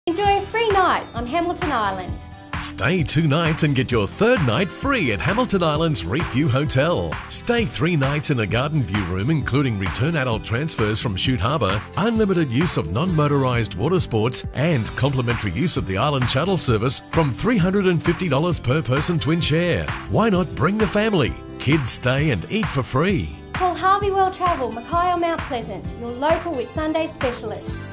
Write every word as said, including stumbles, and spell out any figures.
Enjoy a free night on Hamilton Island. Stay two nights and get your third night free at Hamilton Island's Reef View Hotel. Stay three nights in a garden view room including return adult transfers from Shute Harbour, unlimited use of non-motorised water sports and complimentary use of the island shuttle service from three hundred fifty dollars per person twin share. Why not bring the family? Kids stay and eat for free. Call Harvey Well Travel, Mackay or Mount Pleasant, your local Whitsunday specialists.